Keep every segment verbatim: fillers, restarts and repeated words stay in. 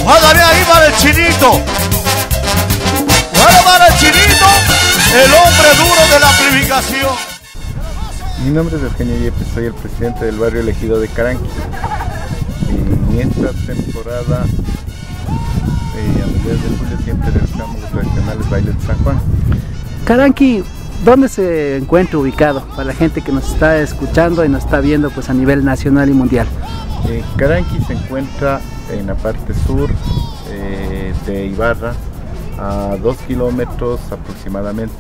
Mándame ahí para el Chinito. Bueno, para el Chinito, el hombre duro de la amplificación. Mi nombre es Eugenio Yepes, soy el presidente del barrio elegido de Caranqui. En esta temporada, eh, a mediados de julio, siempre realizamos los tradicionales bailes de San Juan. Caranqui, ¿dónde se encuentra ubicado para la gente que nos está escuchando y nos está viendo pues a nivel nacional y mundial? Eh, Caranqui se encuentra en la parte sur eh, de Ibarra, a dos kilómetros aproximadamente.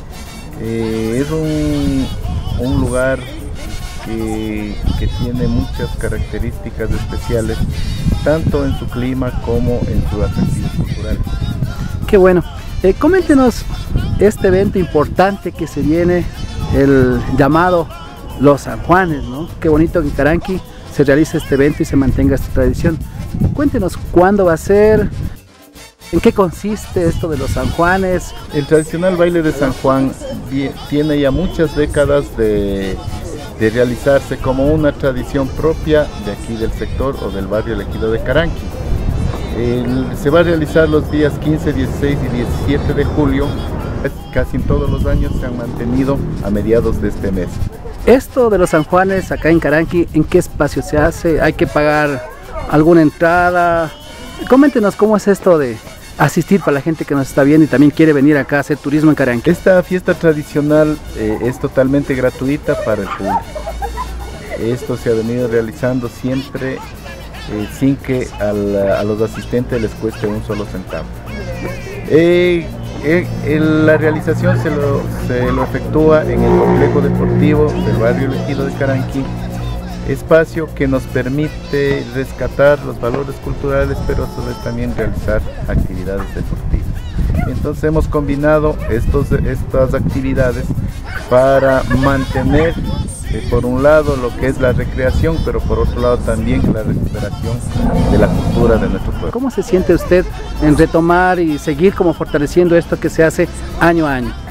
Eh, es un, un lugar que, que tiene muchas características especiales, tanto en su clima como en su atractivo cultural. Qué bueno. Eh, coméntenos este evento importante que se viene, el llamado Los San Juanes, ¿no? Qué bonito que en Caranqui se realice este evento y se mantenga esta tradición. Cuéntenos cuándo va a ser, en qué consiste esto de los San Juanes. El tradicional baile de San Juan tiene ya muchas décadas de, de realizarse como una tradición propia de aquí del sector o del barrio elegido de Caranqui. El, se va a realizar los días quince, dieciséis y diecisiete de julio. Casi en todos los años se han mantenido a mediados de este mes. Esto de los San Juanes acá en Caranqui, ¿en qué espacio se hace? ¿Hay que pagar alguna entrada? Coméntenos cómo es esto de asistir para la gente que nos está viendo y también quiere venir acá a hacer turismo en Caranqui. Esta fiesta tradicional eh, es totalmente gratuita para el público. Esto se ha venido realizando siempre eh, sin que al, a los asistentes les cueste un solo centavo. Eh, eh, el, la realización se lo, se lo efectúa en el complejo deportivo del barrio elegido de Caranqui, espacio que nos permite rescatar los valores culturales, pero a su vez también realizar actividades deportivas. Entonces hemos combinado estos, estas actividades para mantener eh, por un lado lo que es la recreación, pero por otro lado también la recuperación de la cultura de nuestro pueblo. ¿Cómo se siente usted en retomar y seguir como fortaleciendo esto que se hace año a año?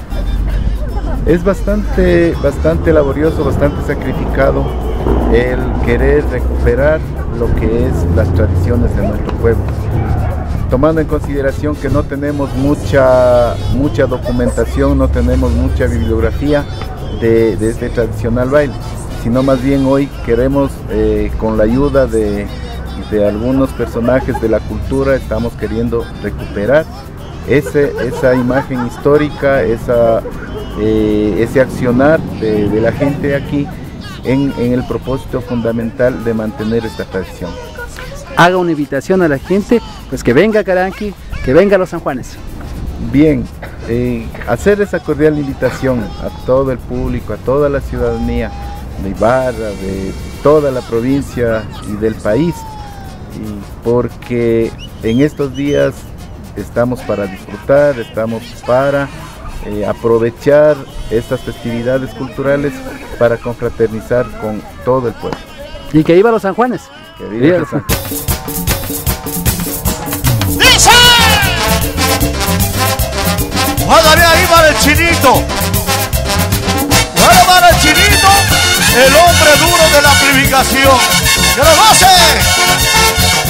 Es bastante, bastante laborioso, bastante sacrificado el querer recuperar lo que es las tradiciones de nuestro pueblo, tomando en consideración que no tenemos mucha, mucha documentación, no tenemos mucha bibliografía de, de este tradicional baile, sino más bien hoy queremos, eh, con la ayuda de, de algunos personajes de la cultura, estamos queriendo recuperar ese, esa imagen histórica, esa, eh, ese accionar de, de la gente aquí, En, en el propósito fundamental de mantener esta tradición. Haga una invitación a la gente, pues que venga a Caranqui, que venga a los San Juanes. Bien, eh, hacer esa cordial invitación a todo el público, a toda la ciudadanía de Ibarra, de toda la provincia y del país, y porque en estos días estamos para disfrutar, estamos para eh, aprovechar estas festividades culturales para confraternizar con todo el pueblo. Y que viva los San Juanes. Que viva, viva los San Juanes. ¡Dice! Mándame ahí para el Chinito. Bueno, para el Chinito, el hombre duro de la amplificación. ¡Que lo goce!